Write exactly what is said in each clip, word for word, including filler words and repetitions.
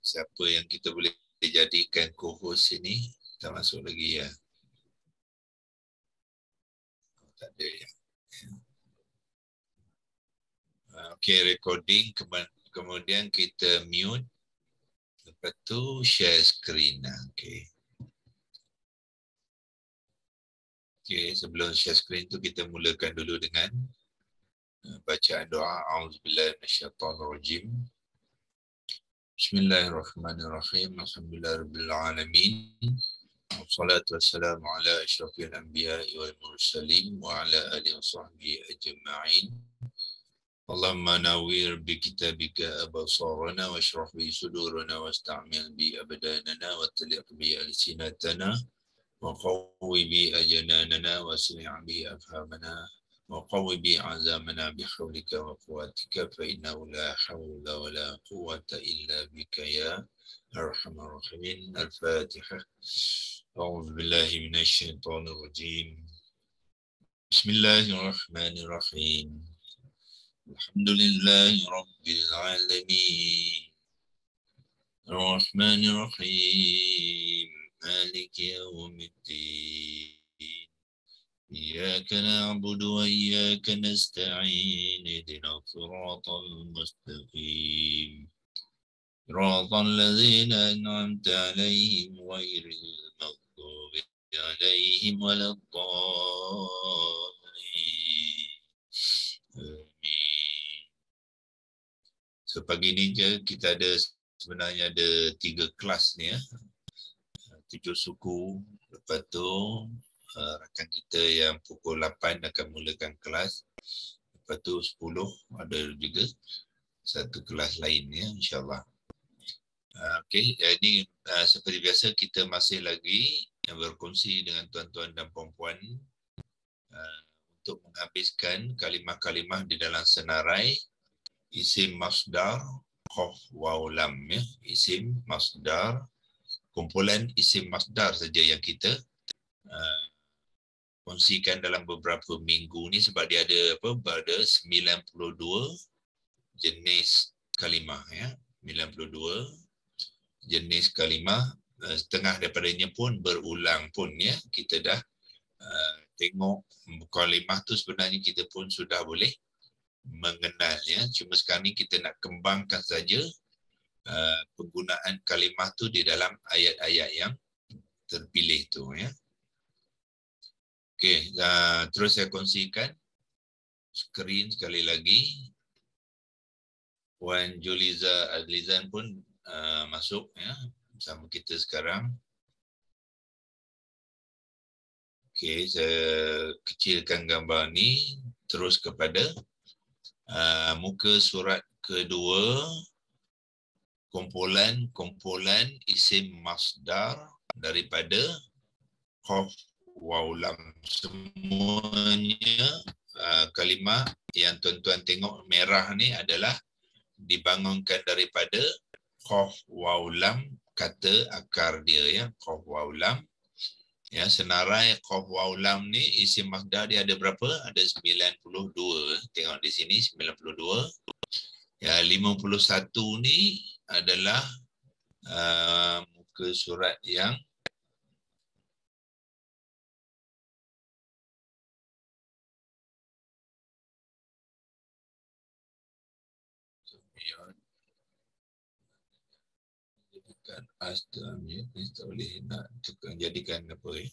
Siapa yang kita boleh jadikan co-host ini? Tak masuk lagi ya. Tak ada ya. Okey, recording. Kemudian kita mute. Lepas tu share screen. Okey. Okey, sebelum share screen tu kita mulakan dulu dengan bacaan doa. A'udzubillahi minasyaitonirrajim. Bismillahirrahmanirrahim. Alhamdulillahirabbil alamin. Wassalatu wassalamu ala asyrafil anbiya'i wal mursalin wa ala alihi washabbihi ajma'in. Allahumma nawwir bi kitabika absarana washrah bi sudurana wasta'mil bi abdanana wa taliq bi alsinatana wa qawwi bi ajnanana wa smi' bi afhamana wa qawwi bi azamana bi hawlika wa quwwatika fa innahu la hawla wa la quwwata illa bika ya arhamar rahimin. Al-Fatihah. A'udzu billahi minasy syaithanir rajim. Bismillahirrahmanirrahim. Alhamdulillahi rabbil alamin. Ar-Rahmanir Rahim. Maliki yawmiddin. Iyyaka na'budu wa iyyaka nasta'in. Ihdinas siratal mustaqim. Siratal ladzina an'amta 'alaihim ghairil maghdubi 'alaihim waladdallin. Amin. So pagi ni je kita ada sebenarnya ada tiga kelas ni ya. Tujuh suku. Lepas tu uh, rakan kita yang pukul lapan akan mulakan kelas. Lepas tu sepuluh ada juga satu kelas lain ya, insyaAllah. Uh, Okey, ini uh, seperti biasa kita masih lagi berkongsi dengan tuan-tuan dan puan-puan uh, untuk menghabiskan kalimah-kalimah di dalam senarai isim masdar qaf waw lam ya. Isim masdar, kumpulan isim masdar saja yang kita uh, kongsikan dalam beberapa minggu ni sebab dia ada apa? Ada sembilan puluh dua jenis kalimah ya. sembilan puluh dua jenis kalimah, uh, setengah daripadanya pun berulang pun ya. Kita dah uh, tengok kalimah tu sebenarnya kita pun sudah boleh mengenal ya. Cuma sekarang ni kita nak kembangkan saja uh, penggunaan kalimah tu di dalam ayat-ayat yang terpilih tu ya. Okey, uh, terus saya kongsikan skrin sekali lagi. Wan Juliza Adlizan pun uh, masuk ya bersama kita sekarang. Okey, saya kecilkan gambar ni terus kepada uh, muka surat kedua, kumpulan-kumpulan isim masdar daripada qaf waw lam. Semuanya uh, kalimah yang tuan-tuan tengok merah ni adalah dibangunkan daripada qaf waw lam, kata akar dia ya, qaf waw lam. Ya, senarai qaf waw lam ni isim masdar dia ada berapa? Ada sembilan puluh dua. Tengok di sini sembilan puluh dua. Ya, lima puluh satu ni adalah uh, muka surat yang jadikan astamnya, tak boleh nak tukar jadikan apa ya.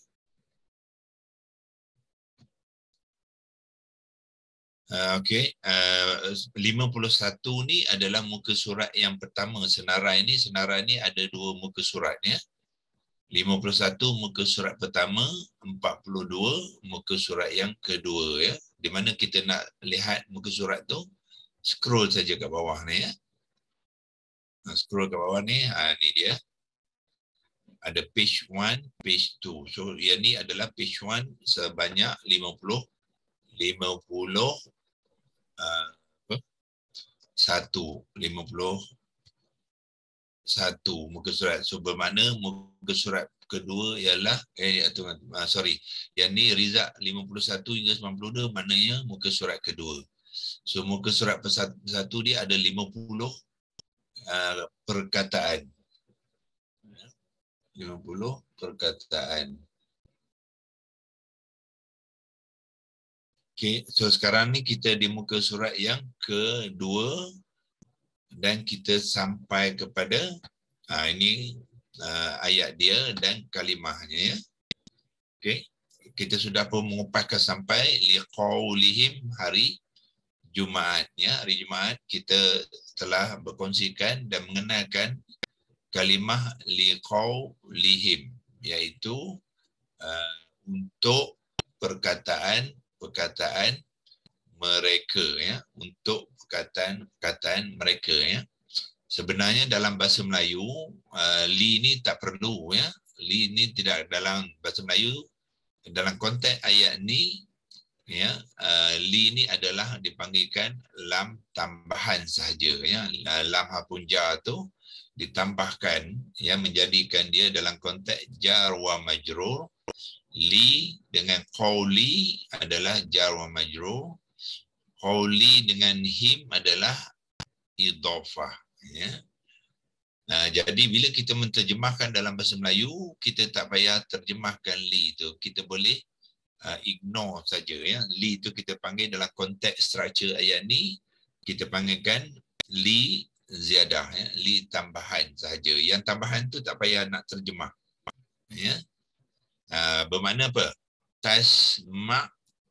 Uh, Okey, uh, lima puluh satu ni adalah muka surat yang pertama. Senarai ni, senarai ni ada dua muka surat ya. lima puluh satu muka surat pertama, empat puluh dua muka surat yang kedua ya. Di mana kita nak lihat muka surat tu, scroll saja kat bawah ni ya. Nah, scroll kat bawah ni, ha, ni dia. Ada page one, page two. So yang ni adalah page one sebanyak lima puluh uh, apa? satu, lima puluh satu muka surat. So bermakna muka surat kedua ialah eh atau uh, sorry, yang ni Rizak lima puluh satu hingga sembilan puluh dua maknanya muka surat kedua. So muka surat persatu dia ada lima puluh uh, perkataan. lima puluh perkataan. Okay, so sekarang ni kita di muka surat yang kedua dan kita sampai kepada ha, ini uh, ayat dia dan kalimahnya ya. Okay, kita sudah pun mengupaskan sampai liqaulihim hari Jumaat ya. Hari Jumaat kita telah berkongsikan dan mengenalkan kalimah liqaulihim, iaitu uh, untuk perkataan perkataan mereka ya, untuk perkataan-perkataan mereka ya. Sebenarnya dalam bahasa Melayu uh, li ni tak perlu ya. Li ni tidak dalam bahasa Melayu, dalam konteks ayat ni ya, uh, li ni adalah dipanggilkan lam tambahan sahaja ya. Lam hapunja tu ditambahkan ya, menjadikan dia dalam konteks jar wa majrur. Li dengan qauli adalah jar wa majrur. Qauli dengan him adalah idhafah ya. Nah, jadi bila kita menterjemahkan dalam bahasa Melayu, kita tak payah terjemahkan li tu. Kita boleh uh, ignore saja ya. Li tu kita panggil dalam konteks structure ayat ni, kita panggilkan li ziyadah ya, li tambahan sahaja. Yang tambahan tu tak payah nak terjemah. Ya. Uh, bermakna apa? Tasma'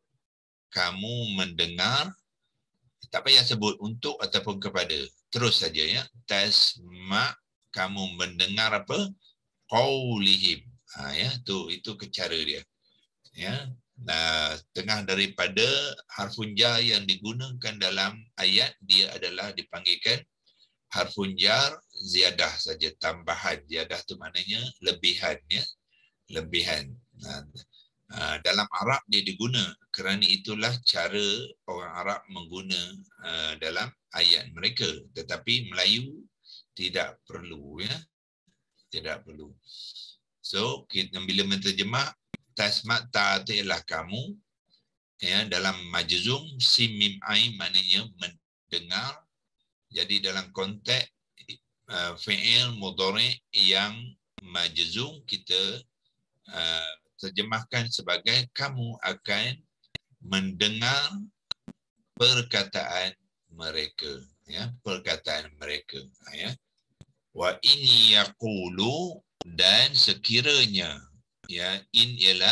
kamu mendengar, tak payah sebut untuk ataupun kepada, terus saja ya. Tasma' kamu mendengar apa? Qaulihim. Ha, ya, tu itu cara dia. Ya. Nah, tengah daripada harfun jar yang digunakan dalam ayat, dia adalah dipanggilkan harfun jar ziyadah saja, tambahan. Ziyadah tu maknanya lebihan ya. Lebihan. Nah, dalam Arab dia diguna, kerana itulah cara orang Arab mengguna uh, dalam ayat mereka. Tetapi Melayu tidak perlu ya. Tidak perlu. So kita bila menterjemah tasma' ta ialah kamu ya, dalam majzum sim mim ain maknanya mendengar. Jadi dalam konteks uh, fi'il mudhari' yang majzum, kita Uh, terjemahkan sebagai kamu akan mendengar perkataan mereka ya, perkataan mereka ya. Wa in yaqulu, dan sekiranya ya, in ialah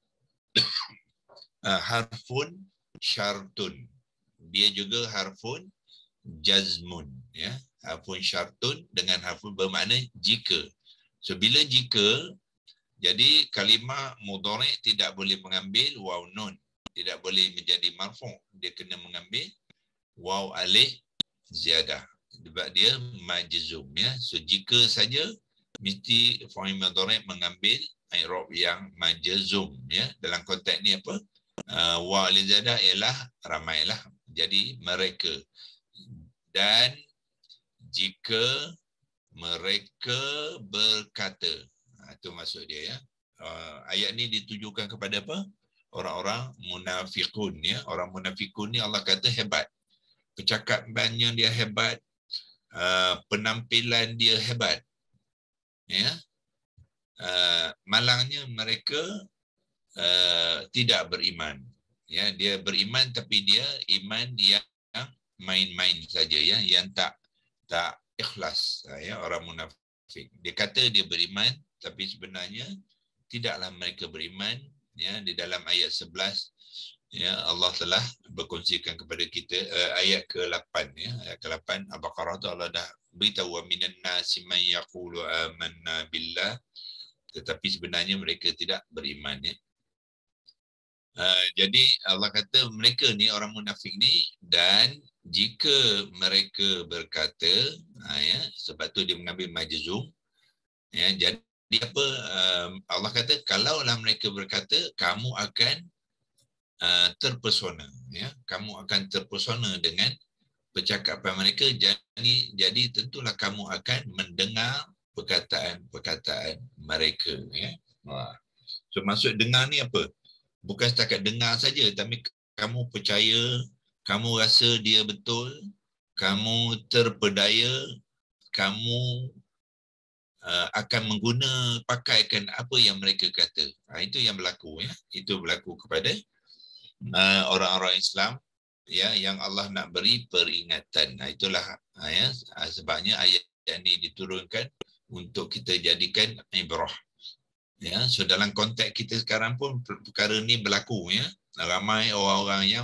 uh, harfun syartun, dia juga harfun jazmun ya. Harfun syartun dengan harfun bermakna jika. So bila jika, jadi kalimah mudhari' tidak boleh mengambil waw nun, tidak boleh menjadi marfu', dia kena mengambil waw alif ziyadah sebab dia majzum ya. So jika saja mesti fa'il mudhari' mengambil i'rab yang majzum ya. Dalam konteks ni apa? Uh, waw alif ziyadah ialah ramailah, jadi mereka. Dan jika mereka berkata, itu maksud dia ya. Uh, ayat ni ditujukan kepada apa? Orang-orang munafikun ya. Orang munafikun ni Allah kata hebat. Percakapannya dia hebat. Uh, penampilan dia hebat. Ya. Uh, malangnya mereka uh, tidak beriman. Ya, dia beriman tapi dia iman yang main-main saja ya, yang tak tak ikhlas ya, orang munafik. Dia kata dia beriman tapi sebenarnya tidaklah mereka beriman ya. Di dalam ayat sebelas ya, Allah telah berkongsikan kepada kita uh, ayat ke lapan ya, ayat ke lapan Al-Baqarah tu Allah dah beritahu wa minan nasi man yaqulu amanna billah, tetapi sebenarnya mereka tidak beriman ya. Uh, jadi Allah kata mereka ni orang munafik ni, dan jika mereka berkata uh, ya, sebab tu dia mengambil majzum ya. Jadi Dia apa, uh, Allah kata kalaulah mereka berkata, kamu akan uh, terpesona ya, kamu akan terpesona dengan percakapan mereka. Jadi jadi tentulah kamu akan mendengar perkataan-perkataan mereka ya. Wah. So maksud dengar ni apa? Bukan setakat dengar saja, tapi kamu percaya, kamu rasa dia betul, kamu terpedaya, kamu uh, akan mengguna pakaikan apa yang mereka kata. Ha, itu yang berlaku ya. Itu berlaku kepada uh, orang-orang Islam ya yang Allah nak beri peringatan. Nah, itulah ya sebabnya ayat ini diturunkan untuk kita jadikan ibrah. Ya, so dalam konteks kita sekarang pun perkara ni berlaku ya. Ramai orang-orang yang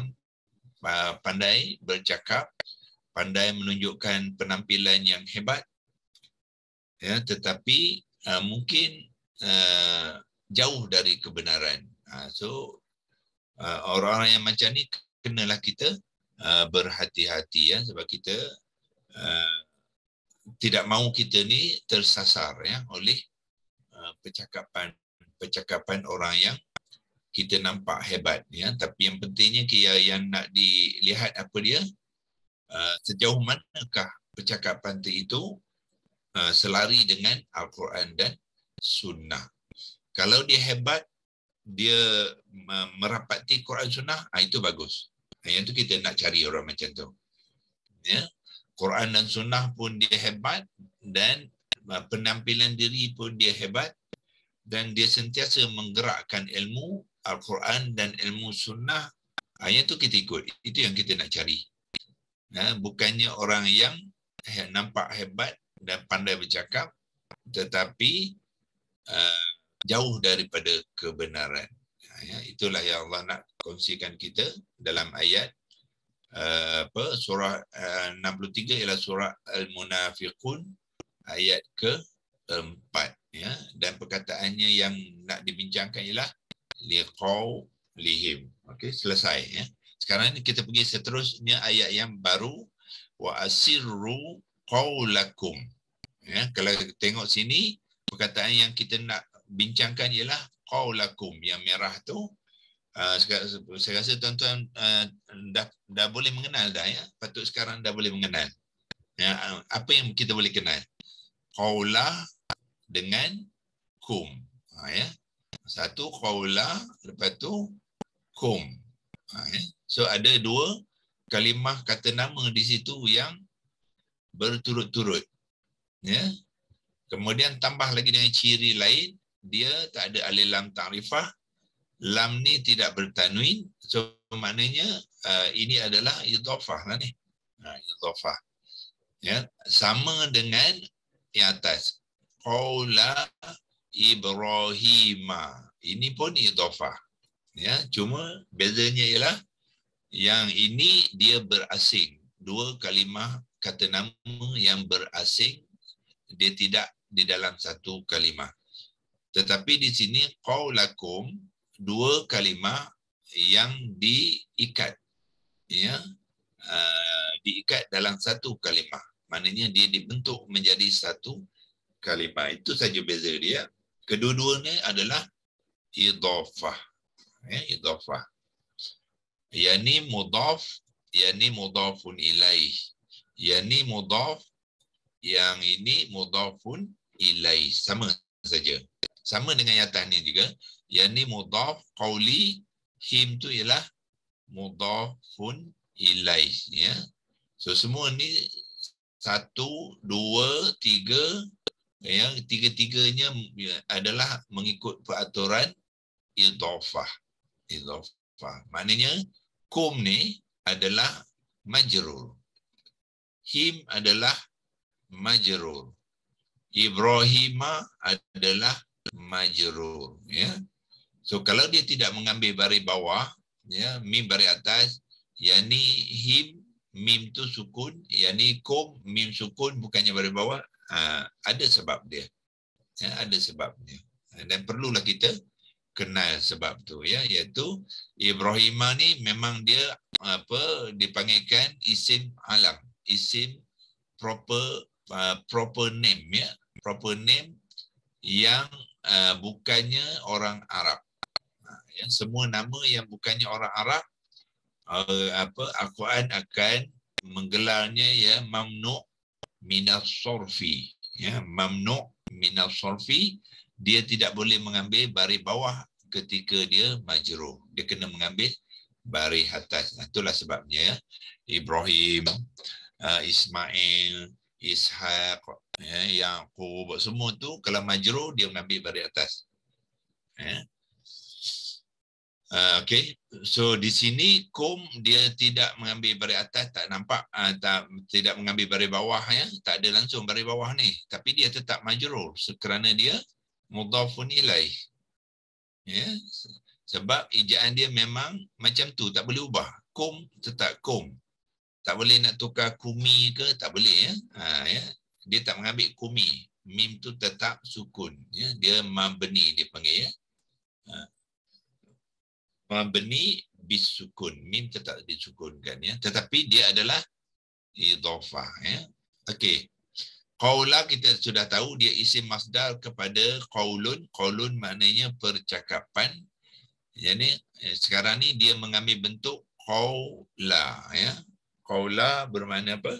pandai bercakap, pandai menunjukkan penampilan yang hebat, ya, tetapi uh, mungkin uh, jauh dari kebenaran. Uh, so uh, orang-orang yang macam ni kenalah kita uh, berhati-hati ya, sebab kita uh, tidak mahu kita ni tersasar ya oleh uh, percakapan percakapan orang yang kita nampak hebat ya, tapi yang pentingnya kia yang nak dilihat apa dia, uh, sejauh manakah percakapan itu uh, selari dengan Al-Quran dan Sunnah. Kalau dia hebat, dia uh, merapati Quran Sunnah, uh, itu bagus. Yang tu kita nak cari orang macam tu. Ya, Quran dan Sunnah pun dia hebat, dan uh, penampilan diri pun dia hebat, dan dia sentiasa menggerakkan ilmu Al-Quran dan ilmu Sunnah. Yang tu kita ikut. Itu yang kita nak cari. Nah, bukannya orang yang nampak hebat dan pandai bercakap, tetapi uh, jauh daripada kebenaran. Ya, itulah yang Allah nak kongsikan kita dalam ayat uh, apa surah uh, enam puluh tiga ialah surah Al-Munafiqun ayat keempat. Ya, dan perkataannya yang nak dibincangkan ialah liqaulihim. Okey, selesai ya. Sekarang ni kita pergi seterusnya ayat yang baru, wa asirru qaulakum. Ya, kalau kita tengok sini perkataan yang kita nak bincangkan ialah qaulakum. Yang merah tu uh, saya rasa tuan-tuan uh, dah dah boleh mengenal dah ya. Patut sekarang dah boleh mengenal. Ya, apa yang kita boleh kenal? Qaula dengan kum. Ha, ya. Satu qaula, lepas tu kum. Ha, ya. So ada dua kalimah kata nama di situ yang berturut-turut. Ya. Kemudian tambah lagi dengan ciri lain, dia tak ada alif lam ta'rifah. Lam ni tidak bertanwin. So maknanya uh, ini adalah idhafah lah ni. Ha, idhafah. Ya, sama dengan yang atas. Qaula Ibrahima. Ini pun idhafah. Ya, cuma bezanya ialah yang ini dia berasing. Dua kalimah kata nama yang berasing, dia tidak di dalam satu kalimah. Tetapi di sini qaulakum, dua kalimah yang diikat. Ya, uh, diikat dalam satu kalimah. Maknanya dia dibentuk menjadi satu kalimah. Itu saja beza dia. Kedua-duanya adalah idhafah. Ya, idhafah. Yani mudhaf, yani mudhafun ilaih. Yani mudhaf, yang ini mudhafun ilaih. Sama saja. Sama dengan yang atas ni juga. Yani mudhaf, qauli, him tu ialah mudhafun ilaih. Ya. So semua ni satu, dua, tiga, yang tiga-tiganya adalah mengikut peraturan idhafah. Idhafah. Maknanya kum ni adalah majrur. Him adalah majrur. Ibrahima adalah majrur. Ya. So kalau dia tidak mengambil baris bawah, ya, mim baris atas, yakni him, mim tu sukun, yakni kum, mim sukun, bukannya baris bawah. Ha, ada sebab dia. Ya, ada sebabnya. Dan perlulah kita kenal sebab tu ya, iaitu Ibrahimah ni memang dia apa dipanggilkan isim alam, isim proper uh, proper name ya, proper name yang uh, bukannya orang Arab. Ha, ya, semua nama yang bukannya orang Arab, uh, apa Al-Quran akan menggelarnya ya mamnu' minas sorfi, ya, mamnu' minas sorfi. Dia tidak boleh mengambil baris bawah ketika dia majrur. Dia kena mengambil baris atas. Nah, itulah sebabnya ya. Ibrahim, uh, Ismail, Ishaq, ya, Yaqub, semua tu kalau majrur dia mengambil baris atas. Ya. Uh, Okey, so di sini kum dia tidak mengambil baris atas, tak nampak, uh, tak tidak mengambil baris bawah, ya, tak ada langsung baris bawah ni, tapi dia tetap majrur kerana dia mudhafun ilaih. Ya, sebab ejaan dia memang macam tu, tak boleh ubah. Kum tetap kum. Tak boleh nak tukar kumi ke, tak boleh, ya. Ha, ya. Dia tak mengambil kumi. Mim tu tetap sukun, ya. Dia mabni dia panggil, ya. Ha. Mabni bisukun. Mim tetap disukunkan, ya. Tetapi dia adalah idhafah, ya. Okey. Qaula kita sudah tahu dia isim masdar kepada qaulun. Qaulun maknanya percakapan. Jadi sekarang ni dia mengambil bentuk qaula, ya. Qaula bermakna apa?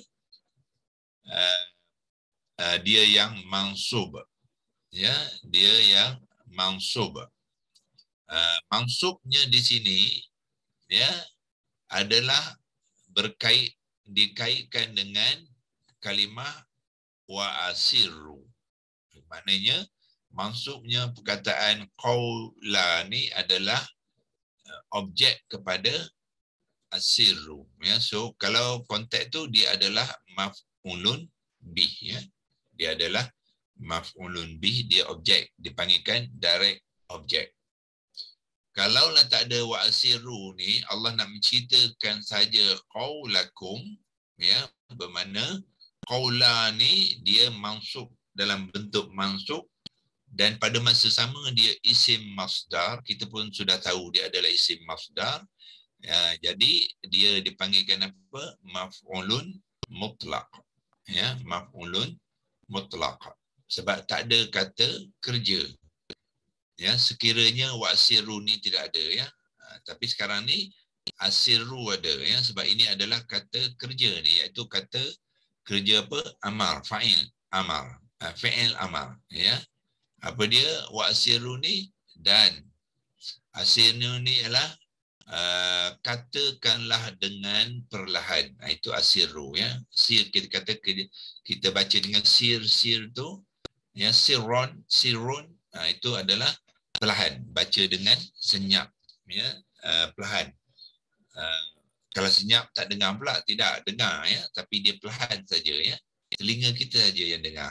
Uh, uh, dia yang mansub, ya, dia yang mansub. Uh, mansubnya di sini, ya, adalah berkait dikaitkan dengan kalimah wa asirru. Maknanya mansubnya perkataan qaula ni adalah uh, objek kepada asirru, ya. So kalau konteks tu dia adalah maf'ulun bih, ya. Dia adalah maf'ulun bih, dia objek, dipanggilkan direct objek. Kalaulah tak ada wa asirru ni, Allah nak menceritakan saja qaulakum, ya, bermakna qaula ni dia mansub dalam bentuk mansub, dan pada masa sama dia isim masdar. Kita pun sudah tahu dia adalah isim masdar. Ya, jadi dia dipanggilkan apa? Maf'ulun mutlaq. Ya, maf'ulun mutlaq. Sebab tak ada kata kerja. Ya, sekiranya wa asirru ni tidak ada, ya. Ha, tapi sekarang ni asirru ada, ya, sebab ini adalah kata kerja ni, iaitu kata kerja apa? Amal, fa'il, amal. Ha, fi'il amal, ya. Apa dia wa asirru ni? Dan asirru ni ialah Uh, katakanlah dengan perlahan. Nah, itu asirru, ya. Sir kita kata kita baca dengan sir, sir tu, ya, sirron, sirrun, nah, itu adalah perlahan, baca dengan senyap, ya, uh, perlahan. Uh, kalau senyap tak dengar pula, tidak dengar, ya, tapi dia perlahan saja, ya. Telinga kita saja yang dengar.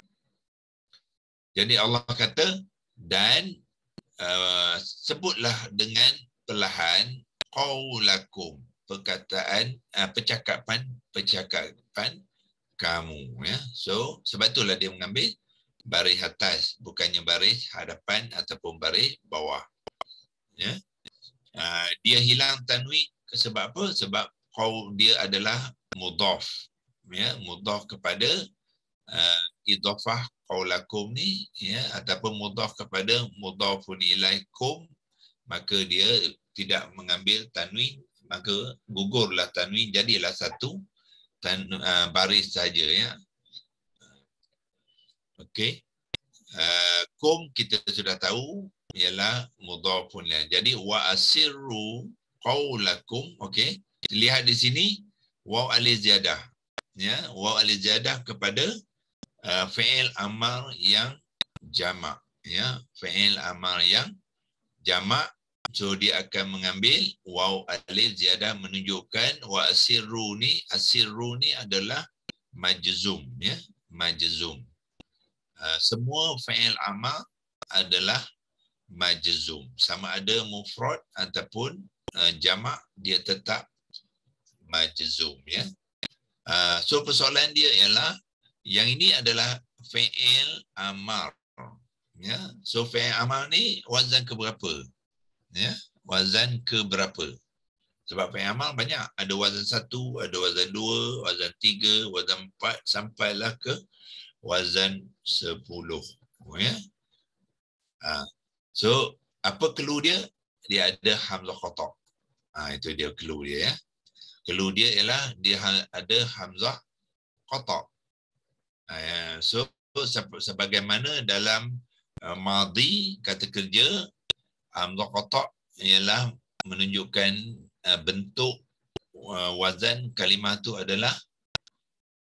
Jadi Allah kata, dan uh, sebutlah dengan perlahan qaulakum, perkataan uh, percakapan percakapan kamu, ya. So sebab itulah dia mengambil baris atas, bukannya baris hadapan ataupun baris bawah, ya. Uh, dia hilang tanwin sebab apa? Sebab qaul dia adalah mudhaf, ya, mudhaf kepada uh, idhafah qaulakum ni, ya, ataupun mudhaf kepada mudhafun ilaikum, maka dia tidak mengambil tanwin, maka gugurlah tanwin, jadilah satu tan, uh, baris saja, ya. Okey. Uh, kum kita sudah tahu ialah mudhafun ilaih. Jadi wa asirru qaulakum, okey. Lihat di sini waw alif ziyadah, ya, waw alif ziyadah kepada uh, fi'il amal yang jamak, ya, fi'il amal yang jamak. So dia akan mengambil waw alif ziyadah menunjukkan wa asirru ni, asirru ni adalah majzum, ya, majzum. Uh, semua fi'il amal adalah majzum, sama ada mufrad ataupun uh, jamak, dia tetap majzum, ya. Uh, so persoalan dia ialah yang ini adalah fi'il amal, ya. So fi'il amal ni wazan ke berapa? Ya, wazan ke berapa? Sebab fi'il amal banyak, ada wazan satu, ada wazan dua, wazan tiga, wazan empat, sampailah ke wazan sepuluh, ya. Ha. So apa clue dia? Dia ada hamzah qata'. Ha, itu dia clue dia, ya. Clue dia ialah dia ada hamzah qata'. Ha, so sebagaimana dalam uh, madhi kata kerja, hamzah qata' ialah menunjukkan uh, bentuk uh, wazan kalimah tu adalah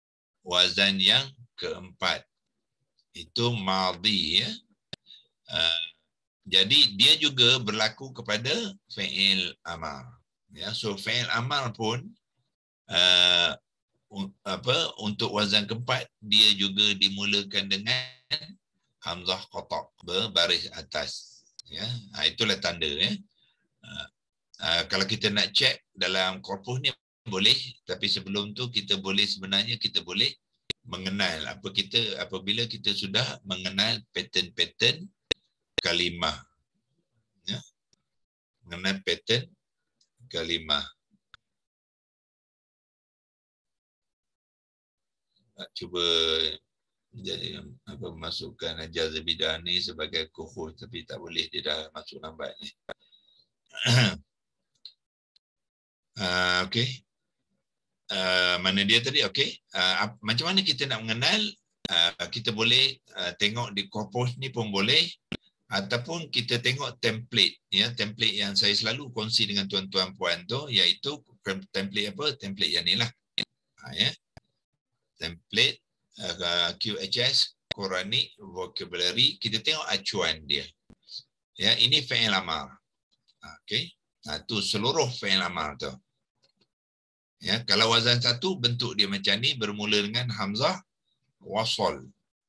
wazan yang keempat. Itu madhi, ya. Uh, jadi dia juga berlaku kepada fi'il amar. Ya, so fi'il amar pun uh, un, apa untuk wazan keempat dia juga dimulakan dengan hamzah qata' berbaris atas. Ya, ha, itulah tanda, ya. Uh, uh, kalau kita nak cek dalam korpus ni boleh, tapi sebelum tu kita boleh sebenarnya kita boleh mengenal apa kita apabila kita sudah mengenal pattern-pattern kalimah, ya, mengenal pattern kalimah. Nak cuba jadi apa masukkan Ajaz Bidani sebagai kuhur, tapi tak boleh, dia dah masuk lambat ni. uh, okey. Uh, mana dia tadi? Okey. Uh, macam mana kita nak mengenal? Uh, kita boleh uh, tengok di korpus ni pun boleh, ataupun kita tengok template, ya, template yang saya selalu kongsi dengan tuan-tuan puan tu, iaitu template apa? Template yang ni lah. Ha, ya. Template uh, Q H S Quranic Vocabulary, kita tengok acuan dia. Ya, ini fi'il amar. Okey. Nah, tu seluruh fi'il amar tu. Ya, kalau wazan satu bentuk dia macam ni, bermula dengan hamzah wasal.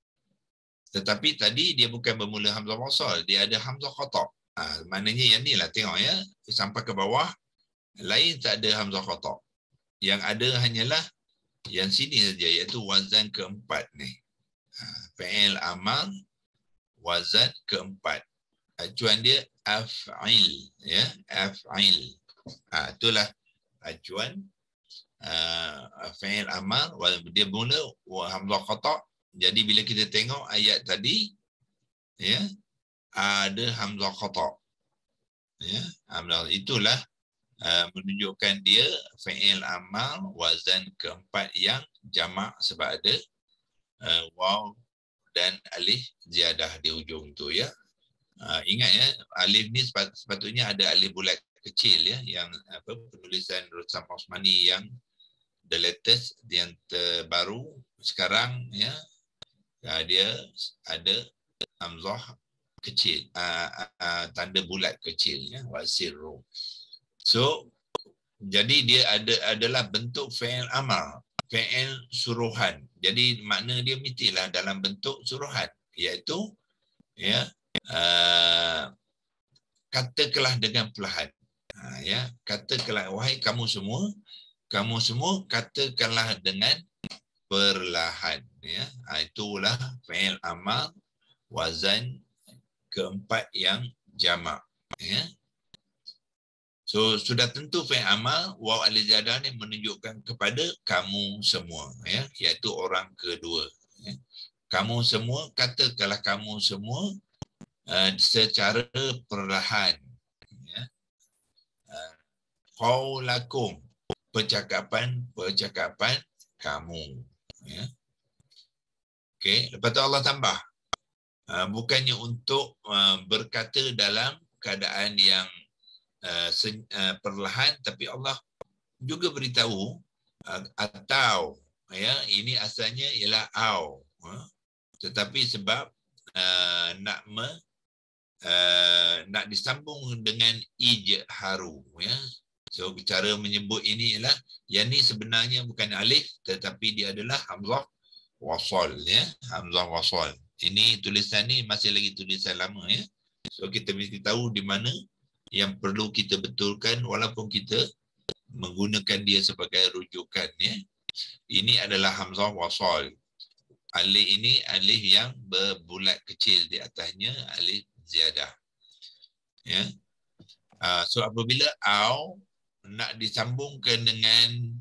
Tetapi tadi dia bukan bermula hamzah wasal, dia ada hamzah qata'. Ha, maknanya yang ni lah, tengok ya, sampai ke bawah lain tak ada hamzah qata'. Yang ada hanyalah yang sini saja, iaitu wazan keempat ni. Ha, fi'il amar wazan keempat. Acuan dia af'il, ya, af'il. Ha, itulah acuan Uh, fi'il amar, dia mula hamzah qata'. Jadi bila kita tengok ayat tadi, ya, ada hamzah qata', ya, itulah uh, menunjukkan dia fi'il amar wazan keempat yang jamak, sebab ada uh, waw dan alif ziyadah di ujung tu, ya. Uh, ingat ya, alif ni sepat, sepatutnya ada alif bulat kecil, ya, yang apa penulisan Rustam Osmani yang the latest, yang terbaru sekarang, ya, dia ada hamzah kecil, uh, uh, tanda bulat kecil, ya, wasirru. So jadi dia ada adalah bentuk fi'il amar, fi'il suruhan. Jadi makna dia mestilah dalam bentuk suruhan, iaitu, ya, uh, katakanlah dengan perlahan. Ha, ya, katakanlah, wahai kamu semua, kamu semua katakanlah dengan perlahan, ya. Ha, itulah fi'il amar wazan keempat yang jamak, ya. So sudah tentu fi'il amar waw alif ziyadah ni menunjukkan kepada kamu semua, ya, iaitu orang kedua, ya. Kamu semua, katakanlah kamu semua uh, secara perlahan, ya. Uh, qaulakum, percakapan-percakapan kamu, ya. Okey, lepas tu Allah tambah, uh, bukannya untuk uh, berkata dalam keadaan yang uh, sen, uh, perlahan, tapi Allah juga beritahu uh, atau, ya, ini asalnya ialah au, uh, tetapi sebab uh, nak me, uh, nak disambung dengan ijharu, ya. So cara menyebut ini ialah, yang ni sebenarnya bukan alif, tetapi dia adalah hamzah wasal, ya, hamzah wasal. Ini tulisan ni masih lagi tulisan lama, ya. So kita mesti tahu di mana yang perlu kita betulkan walaupun kita menggunakan dia sebagai rujukan, ya. Ini adalah hamzah wasal. Alif ini alif yang berbulat kecil, di atasnya alif ziyadah, ya. Uh, so apabila au nak disambungkan dengan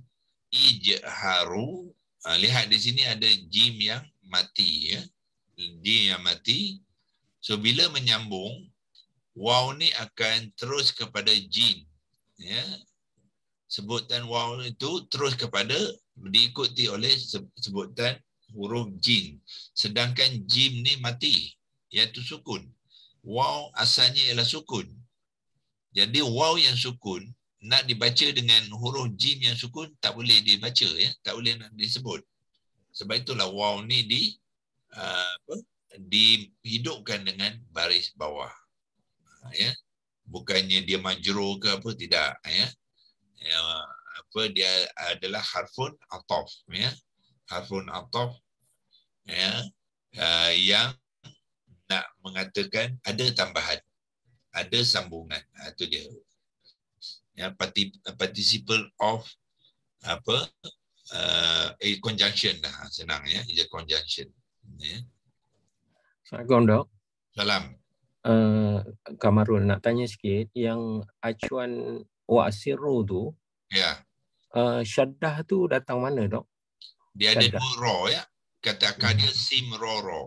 ijharu, uh, lihat di sini ada jim yang mati, ya, jim yang mati. So bila menyambung, waw ni akan terus kepada jim, ya, sebutan waw itu terus kepada, diikuti oleh sebutan huruf jim, sedangkan jim ni mati, iaitu sukun. Waw asalnya ialah sukun. Jadi waw yang sukun nak dibaca dengan huruf jim yang sukun tak boleh dibaca, ya, tak boleh nak disebut. Sebab itulah waw ni di uh, apa, dihidupkan dengan baris bawah. Ya, bukannya dia majrur ke apa, tidak. Ya, ya apa dia adalah harfun ataf. Ya, harfun ataf. Ya, uh, yang nak mengatakan ada tambahan, ada sambungan. Itu dia. Ya, participle of apa uh, a conjunction lah, senang ya, is a conjunction. Ya. Assalamualaikum dok. Salam. Uh, Kamarul nak tanya sikit, yang acuan wa asiru tu, Ya. Uh, syaddah tu datang mana dok? Dia ada Syaddah. dua ro ya. Kata akar dia sim ro ro.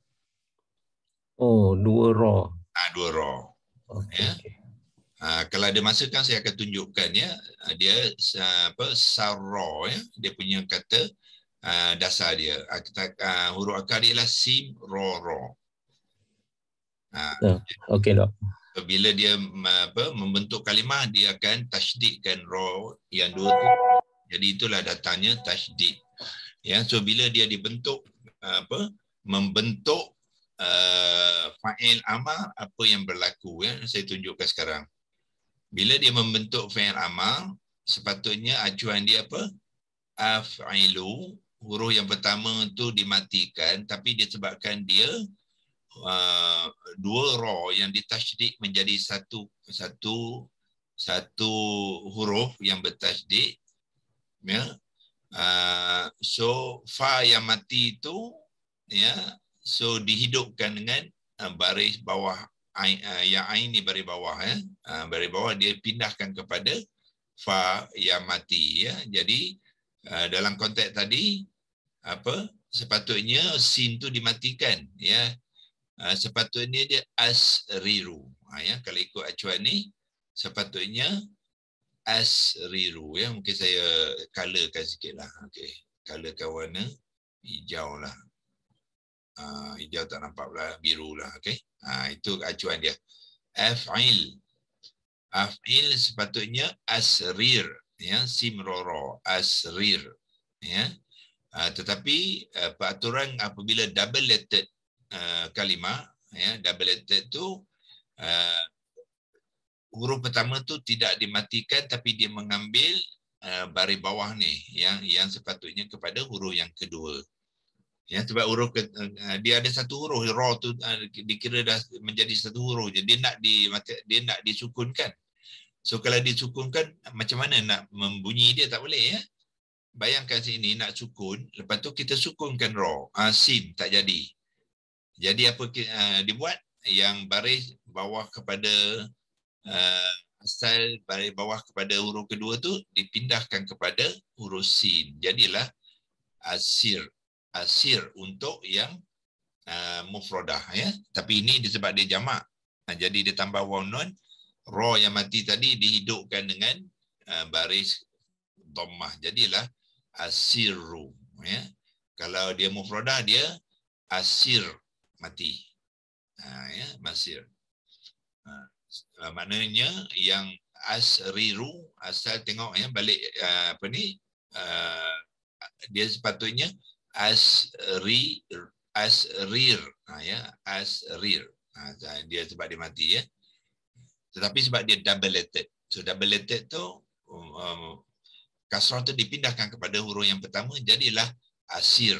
Oh, dua ro. Ah, dua ro. Okay, Ya. okay. Ah, kalau ada masa kan saya akan tunjukkan ya. Dia apa sarro ya. Dia punya kata uh, dasar dia. Kata uh, huruf akar dia lah sim ro ro. Ah, Uh, okay dok. bila dia apa membentuk kalimah, dia akan tasydidkan ro yang dua tu. Jadi itulah datangnya tasydid. Ya, so bila dia dibentuk apa membentuk uh, fa'il amar, apa yang berlaku ya, saya tunjukkan sekarang. Bila dia membentuk fa'il amar, sepatutnya acuan dia apa? Af'ilu. Huruf yang pertama tu dimatikan, tapi disebabkan dia uh, dua ro yang ditasydid menjadi satu satu satu huruf yang bertasydid, ya. Uh, so fa yang mati itu ya, so dihidupkan dengan uh, baris bawah uh, yang ain ni baris bawah ya, uh, baris bawah dia pindahkan kepada fa yang mati ya. Jadi uh, dalam konteks tadi apa sepatutnya sin tu dimatikan ya, uh, sepatutnya dia asriru uh, ya. Kalau ikut acuan ni sepatutnya asriru ya. Mungkin saya colorkan sikit lah. Okay. Colorkan warna hijau lah. Uh, hijau tak nampak pula, biru lah. Okay. Uh, itu acuan dia. Af'il. Af'il sepatutnya asrir. Ya. Simroro. Asrir. Ya. Uh, tetapi uh, peraturan apabila double lettered uh, kalimah, ya, double lettered tu uh, huruf pertama tu tidak dimatikan, tapi dia mengambil uh, baris bawah ni yang yang sepatutnya kepada huruf yang kedua. Ya, sebab huruf ke, uh, dia ada satu huruf ra tu uh, dikira dah menjadi satu huruf je. Dia nak di dia nak disukunkan. So kalau disukunkan, macam mana nak membunyi dia? Tak boleh ya. Bayangkan sini nak sukun, lepas tu kita sukunkan ra, uh, sin tak jadi. Jadi apa uh, dibuat? Yang baris bawah kepada Uh, asal baris bawah kepada huruf kedua tu dipindahkan kepada huruf sin. Jadilah asir. Asir untuk yang uh, mufradah ya. Tapi ini disebab dia jamak. Nah, jadi dia tambah waw nun, ra yang mati tadi dihidupkan dengan uh, baris dhammah. Jadilah asirru ya. Kalau dia mufradah dia asir mati. Ha, ya, masir. Ha. Uh, maknanya yang asriru, asal tengok ya balik uh, apa ni uh, dia sepatutnya asri asrir ha, ya asrir ha, dia sebab dia mati ya, tetapi sebab dia double lettered, so double lettered tu um, um, kasrah tu dipindahkan kepada huruf yang pertama, jadilah asir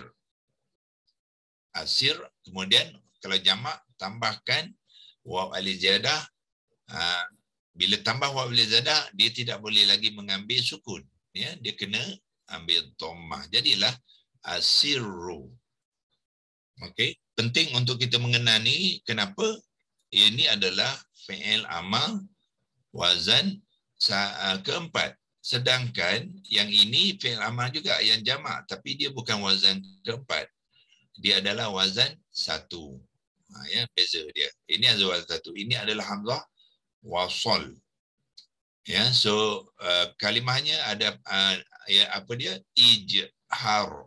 asir. Kemudian kalau jamak tambahkan waw alif ziyadah. Ha, bila tambah waw alif ziyadah, dia tidak boleh lagi mengambil sukun ya, dia kena ambil dhammah. Jadilah asirru. Okey, penting untuk kita mengenal ni. Kenapa? Ini adalah fi'il amal wazan keempat. Sedangkan yang ini fi'il amal juga yang jamak, tapi dia bukan wazan keempat. Dia adalah wazan satu. Ha, ya, beza dia. Ini adalah wazan satu. Ini adalah hamzah wasal. Ya, so uh, kalimahnya ada uh, ya apa dia? Ijhar.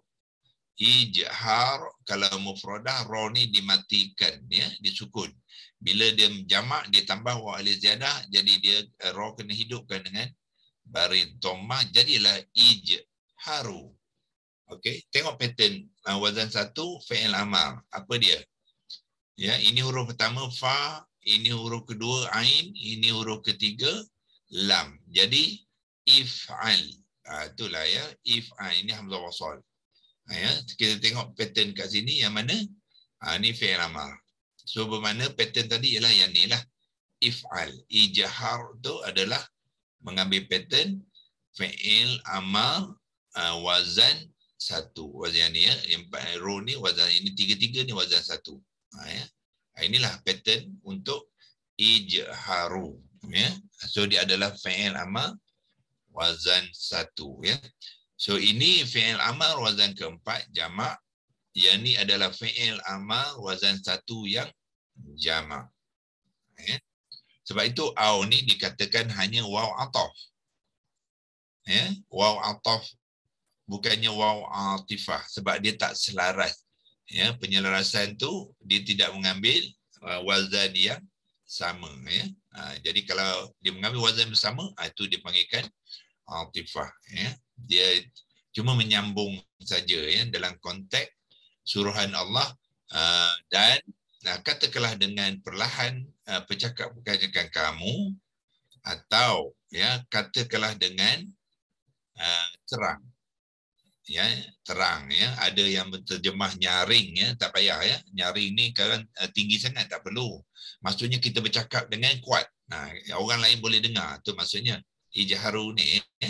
Ijhar kalau mufradah ra ni dimatikan ya, disukun. Bila dia jamak dia tambah waw alif ziyadah, jadi dia uh, ra kena hidupkan dengan baris dhammah, jadilah ijharu. Okey, tengok pattern uh, wazan satu fi'il amar. Apa dia? Ya, ini huruf pertama fa, ini huruf kedua ain, ini huruf ketiga lam. Jadi if'al. Ah, itulah ya, if'al ini hamzah wasal. Ha, ya, kita tengok pattern kat sini yang mana? Ha, ni fi'il amar. So bermakna pattern tadi ialah yang ni lah. If'al. Ijhar tu adalah mengambil pattern fi'il amar uh, wazan satu. Wazan ni ya, yang row ni wazan ini tiga-tiga ni wazan satu. Ha, ya. Inilah pattern untuk ijharu. Ya. So dia adalah fi'il amar wazan satu. Ya. So ini fi'il amar wazan keempat jamak. Yang ni adalah fi'il amar wazan satu yang jamak. Ya. Sebab itu au ni dikatakan hanya waw ataf. Ya, waw ataf bukannya waw atifah sebab dia tak selaras. Ya, penyelarasan tu dia tidak mengambil uh, wazan yang sama. Ya. Uh, jadi kalau dia mengambil wazan bersama, uh, itu dipanggilkan atifah. Ya. Dia cuma menyambung saja ya dalam konteks suruhan Allah uh, dan uh, katakanlah dengan perlahan uh, percakap-percakapan kamu atau ya katakanlah dengan uh, terang. Ya, terang ya, ada yang berterjemah nyaring ya, tak payah ya. Nyaring ni kan uh, tinggi sangat, tak perlu. Maksudnya kita bercakap dengan kuat. Nah, orang lain boleh dengar. Tu maksudnya ijharu ni ya.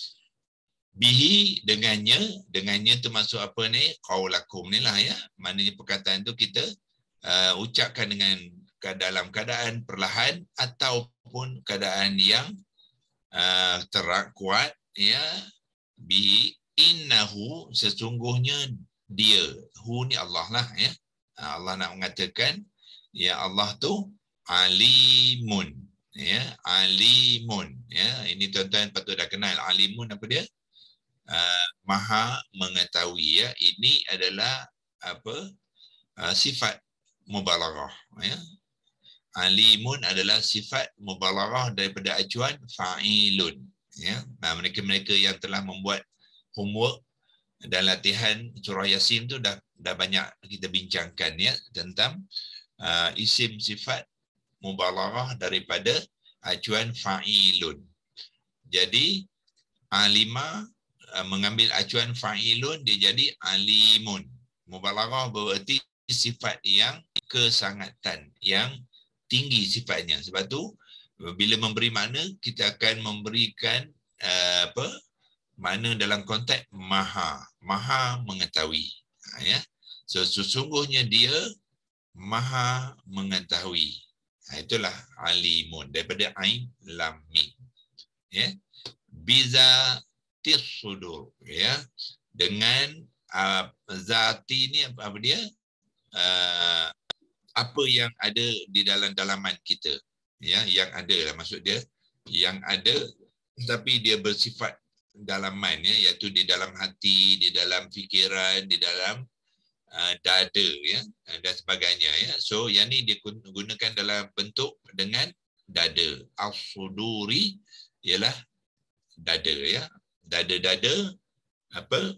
Bihi dengannya, dengannya tu maksud apa ni? Qaulakum ni lah ya. Maknanya perkataan tu kita uh, ucapkan dengan dalam keadaan perlahan ataupun keadaan yang uh, terang kuat ya. Bihi innahu sesungguhnya dia, hu ni Allah lah ya. Allah nak mengatakan ya Allah tu alimun ya, alimun ya. Ini tuan-tuan patut dah kenal alimun apa dia? Uh, maha mengetahui ya. Ini adalah apa? Uh, sifat mubalaghah ya. Alimun adalah sifat mubalaghah daripada acuan fa'ilun ya. Nah, mereka-mereka yang telah membuat homework dan latihan surah Yasin tu dah dah banyak kita bincangkan ya tentang uh, isim sifat mubalaghah daripada acuan fa'ilun. Jadi alima uh, mengambil acuan fa'ilun dia jadi alimun. Mubalaghah berarti sifat yang kesangatan, yang tinggi sifatnya. Sebab tu bila memberi makna kita akan memberikan uh, apa makna dalam konteks maha, maha mengetahui. Ya. So sesungguhnya dia maha mengetahui. Itulah alimun daripada ain lam mim. Ya. Biza tisudur ya. Dengan uh, zati ni apa, apa dia? Uh, apa yang ada di dalam dalaman kita. Ya, yang ada lah maksud dia, yang ada tapi dia bersifat dalaman ya, iaitu di dalam hati, di dalam fikiran, di dalam uh, dada ya dan sebagainya ya. So yang ni digunakan dalam bentuk dengan dada. As-suduri ialah dada ya. Dada-dada apa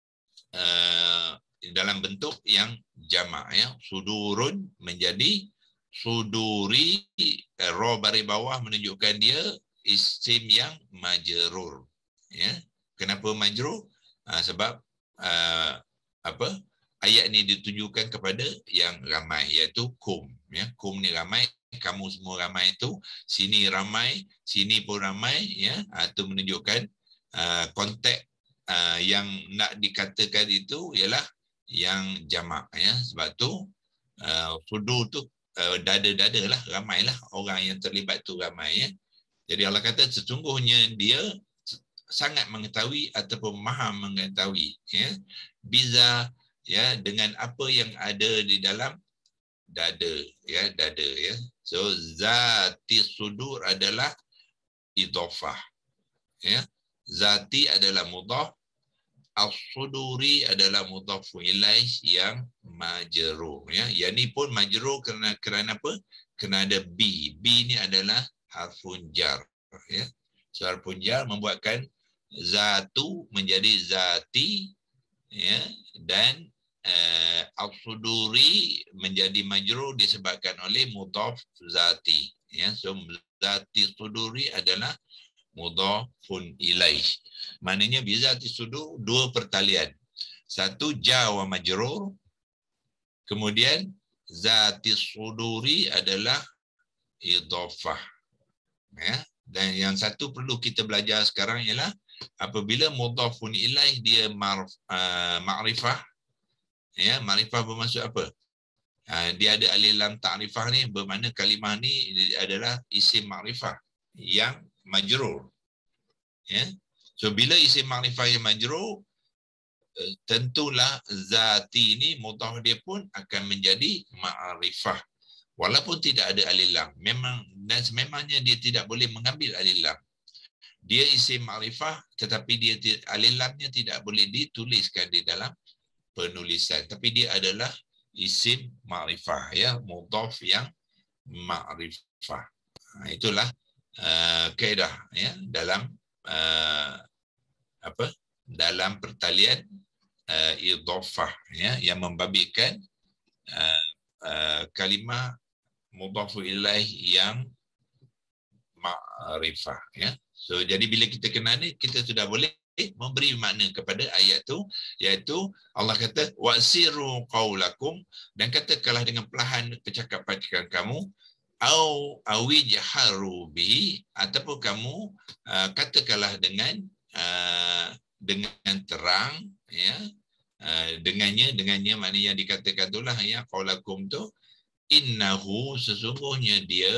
uh, dalam bentuk yang jamak ya. Sudurun menjadi suduri, ra baris bawah menunjukkan dia isim yang majrur. Ya, kenapa majrur? Ha, sebab uh, apa? Ayat ni ditunjukkan kepada yang ramai, iaitu kum. Ya, kum ni ramai, kamu semua ramai itu. Sini ramai, sini pun ramai. Ya, itu menunjukkan uh, konteks uh, yang nak dikatakan itu ialah yang jamak. Ya, sebab tu uh, sudur tu uh, dada-dada lah, ramai lah orang yang terlibat tu ramai. Ya. Jadi Allah kata sesungguhnya dia sangat mengetahui ataupun maha mengetahui ya, biza ya dengan apa yang ada di dalam dada ya, dada ya. So zati sudur adalah idhofah ya, zati adalah mudhaf, as-suduri adalah mudhaf ilaih yang majrur ya. Yang ni pun majrur kerana kerana apa? Kerana ada bi. Bi ni adalah harfun jar ya. So harfun jar membuatkan zatu menjadi zati ya, dan uh, al-suduri menjadi majrur disebabkan oleh mudhaf zati, ya. So zati suduri adalah mudhafun ilaih. Maknanya bizati sudur dua pertalian. Satu ja wa majrur, kemudian zati suduri adalah idhafah, ya. Dan yang satu perlu kita belajar sekarang ialah apabila mudhafun ilaih dia marf, uh, ma'rifah, ya, ma'rifah bermaksud apa? Uh, dia ada alif lam ta'rifah ni, bermakna kalimah ni adalah isim ma'rifah yang majrur, ya. So bila isim ma'rifah yang majrur, uh, tentulah zati ini mudhaf dia pun akan menjadi ma'rifah walaupun tidak ada alif lam. Memang dan sememangnya dia tidak boleh mengambil alif lam. Dia isim ma'rifah tetapi dia alif lamnya tidak boleh dituliskan di dalam penulisan, tapi dia adalah isim ma'rifah, ya, mudhaf yang ma'rifah. Nah, itulah uh, kaedah, ya, dalam uh, apa? Dalam pertalian uh, idhafah, ya, yang membabitkan uh, uh, kalimah mudhaf ilaih yang ma'rifah, ya. So jadi bila kita kenal ni, kita sudah boleh memberi makna kepada ayat tu, iaitu Allah kata wasiru qaulakum, dan katakanlah dengan perlahan percakapan kamu, au awijharu bihi, ataupun kamu uh, katakanlah dengan uh, dengan terang, ya, uh, dengannya dengannya maknanya yang dikatakan itulah, ya, qaulakum tu innahu, sesungguhnya dia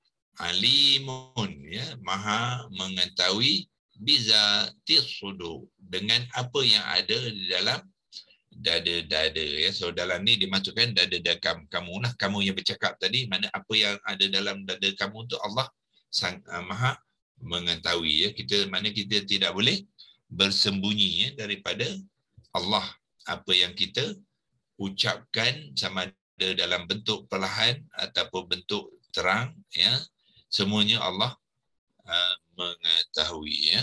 alimun, ya, maha mengetahui bizatis sudur, dengan apa yang ada di dalam dada-dada, ya. So dalam ni dimasukkan dada-dada kamu, kamu lah, kamu yang bercakap tadi, mana apa yang ada dalam dada kamu tu Allah sang uh, maha mengetahui, ya. Kita mana kita tidak boleh bersembunyi, ya, daripada Allah. Apa yang kita ucapkan sama ada dalam bentuk perlahan ataupun bentuk terang, ya, semuanya Allah uh, mengetahui, ya.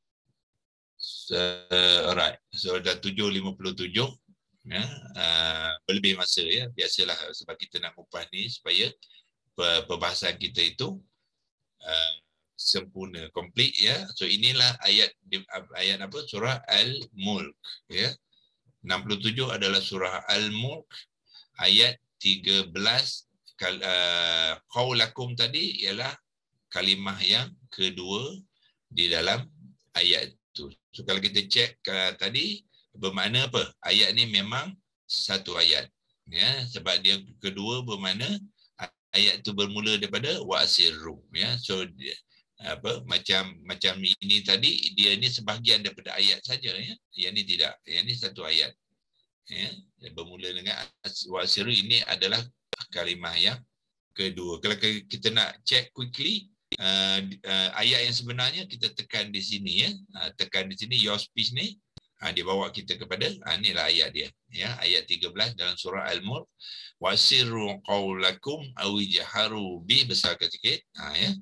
So, alright. So dah tujuh lima puluh tujuh, ya, uh, berlebih masa, ya. Biasalah sebab kita nak kupas ni supaya perbahasan kita itu uh, sempurna, komplit, ya. So inilah ayat ayat apa? Surah Al-Mulk, ya. enam puluh tujuh adalah surah Al-Mulk, ayat tiga belas. Uh, qaulakum tadi ialah kalimah yang kedua di dalam ayat itu. So kalau kita cek uh, tadi bermakna apa? Ayat ni memang satu ayat, ya, sebab dia kedua bermakna ayat itu bermula daripada wa'sirru, ya. So dia, apa macam macam ini tadi, dia ni sebahagian daripada ayat saja, ya. Yang ni tidak, yang ni satu ayat, ya, bermula dengan wa'sirru. Ini adalah kalimah yang kedua. Kalau kita nak check quickly uh, uh, ayat yang sebenarnya, kita tekan di sini, ya, uh, tekan di sini your speech ni, uh, dia bawa kita kepada uh, inilah ayat dia, ya, ayat tiga belas dalam surah Al-Mulk. Wasirru qaulakum awijharu bi, besarkan sikit, uh, ya,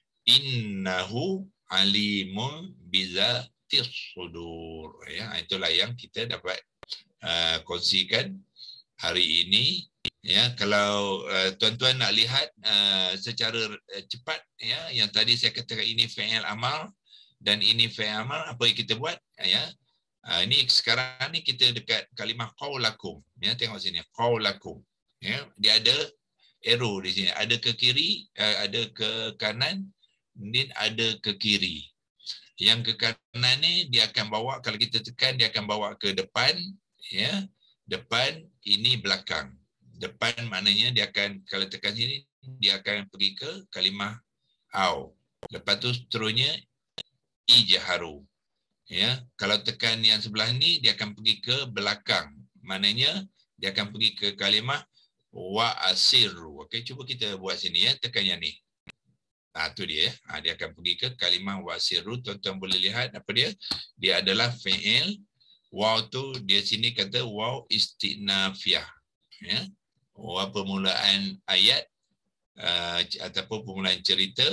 innahu alimun bizatis sudur, ya. Itulah yang kita dapat uh, kongsikan hari ini. Ya, kalau uh, tuan-tuan nak lihat uh, secara uh, cepat, ya, yang tadi saya katakan ini fi'il amal dan ini fi'il amal, apa yang kita buat, ya, uh, ini sekarang ni kita dekat kalimah qaulakum, ya, tengok sini qaulakum, ya, dia ada arrow di sini, ada ke kiri, uh, ada ke kanan, dan ada ke kiri. Yang ke kanan ni dia akan bawa, kalau kita tekan dia akan bawa ke depan, ya, depan, ini belakang. Depan maknanya dia akan, kalau tekan sini, dia akan pergi ke kalimah au. Lepas tu seterusnya ijharu, ya. Kalau tekan yang sebelah ni, dia akan pergi ke belakang. Maknanya dia akan pergi ke kalimah wa'asirru. Okey, cuba kita buat sini, ya, tekan yang ni. Nah, tu dia, ya. Ha, dia akan pergi ke kalimah wa'asirru. Tuan-tuan boleh lihat apa dia? Dia adalah fi'il. Waw tu dia sini kata waw istinafiyah, ya. Waw permulaan ayat uh, ataupun permulaan cerita,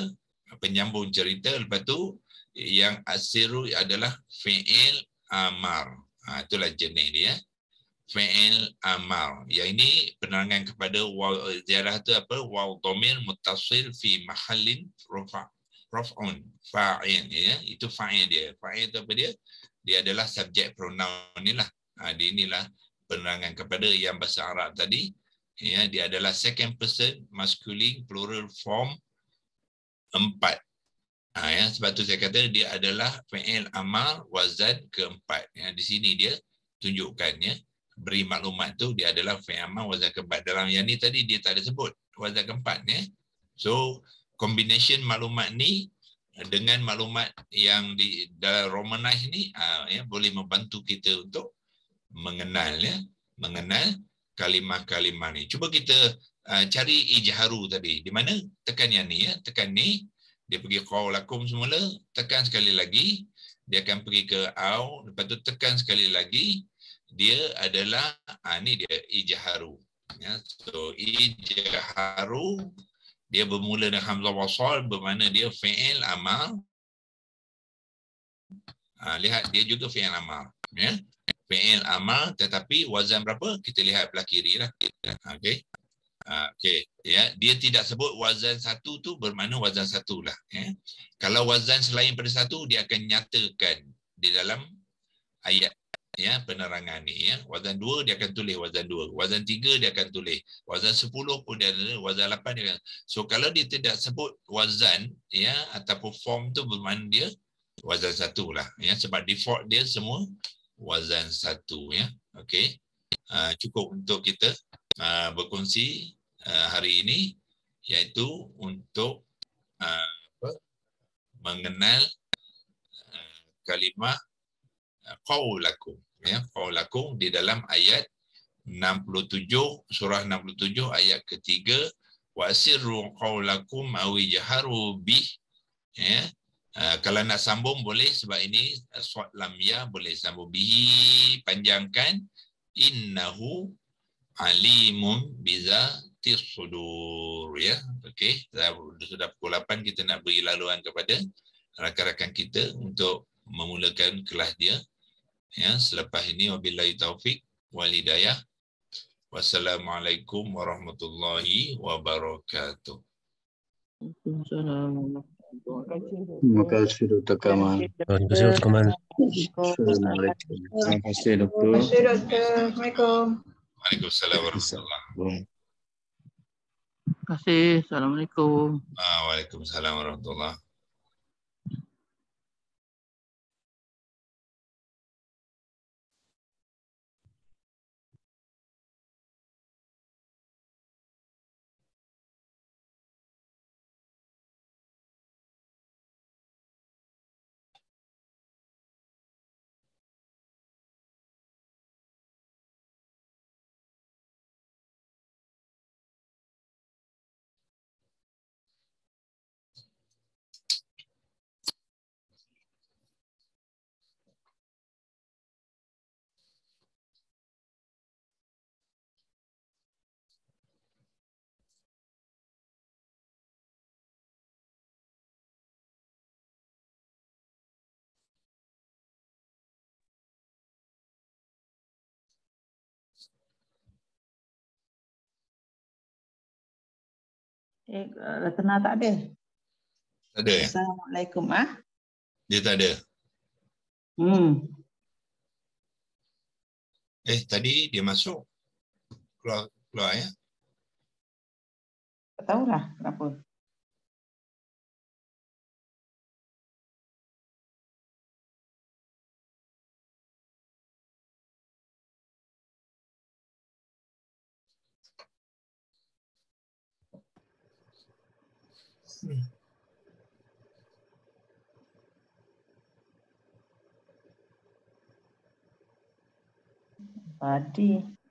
penyambung cerita. Lepas tu yang asiru adalah fi'il amar, Ha, itulah jenis dia. Fi'il amal. Yang ini penerangan kepada waw ziarah tu apa? Waw dhamir muttasil fi mahallin rafa' raf'un fa'il ya. Itu fa'il dia. Fa'il tu apa dia? Dia adalah subjek pronoun ni lah. Ha, dia inilah penerangan kepada yang bahasa Arab tadi. Ya, dia adalah second person masculine plural form empat. Ha, ya, sebab tu saya kata dia adalah fi'il amal wazan keempat. Ya, di sini dia tunjukkan ya, beri maklumat tu dia adalah fi'il amal wazan keempat. Dalam yang ni tadi dia tak ada sebut wazan keempat ya. So combination maklumat ni dengan maklumat yang di dalam Romanize ni ha, ya, boleh membantu kita untuk mengenal ya, mengenal kalimah-kalimah ni. Cuba kita uh, cari ijharu tadi. Di mana? Tekan yang ni ya, tekan ni. Dia pergi qaulakum semula, tekan sekali lagi, dia akan pergi ke au, lepas tu tekan sekali lagi, dia adalah, ah, ni dia ijharu. Ya, so ijharu, dia bermula dengan hamzah wasal, bermakna dia fi'il amal. Ah, lihat, dia juga fi'il amal. Ya, fi'il amal, tetapi wazan berapa? Kita lihat belah kiri lah. Okay. Uh, Okey, ya, dia tidak sebut wazan satu tu bermakna wazan satu lah. Ya. Kalau wazan selain pada satu, dia akan nyatakan di dalam ayat ya penerangan ni. Ya. Wazan dua dia akan tulis wazan dua, wazan tiga dia akan tulis, wazan sepuluh pun dia ada, wazan lapan dia akan. So kalau dia tidak sebut wazan ya ataupun form tu bermakna dia wazan satu lah. Ya, sebab default dia semua wazan satu ya. Okey, uh, cukup untuk kita Uh, berkongsi uh, hari ini, iaitu untuk uh, apa, mengenal uh, kalimah uh, qaulakum ya, qaulakum di dalam ayat enam puluh tujuh, surah enam puluh tujuh ayat ketiga, wa asirru qaulakum aw ijharu bih ya. Uh, kalau nak sambung boleh, sebab ini uh, suat lam ya, boleh sambung bihi, panjangkan, innahu alimun biza sudur ya. Okey, sudah pukul lapan, kita nak beri laluan kepada rakan-rakan kita untuk memulakan kelas dia ya. Selepas ini wabillahi taufik wal hidayah. Wassalamualaikum warahmatullahi wabarakatuh. Terima kasih Doktor Kamal. Terima kasih Doktor Kamal. Assalamualaikum. Terima kasih Doktor. Terima kasih Doktor. Assalamualaikum. Waalaikumsalam warahmatullahi. Terima kasih. Assalamualaikum. Ah, Waalaikumsalam warahmatullahi. Eh, Ratna tak ada. Tak ada ya? Assalamualaikum ah. Dia tak ada. Hmm. Eh, tadi dia masuk. Keluar, keluar ya. Tak tahulah kenapa. Hmm. Tadi